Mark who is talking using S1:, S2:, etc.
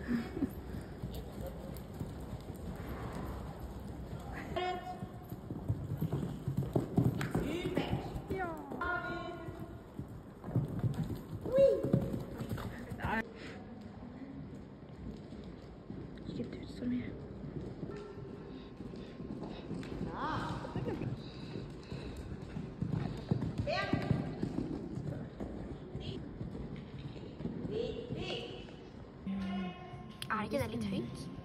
S1: Ikke ut så mye. Er ikke det litt høyt?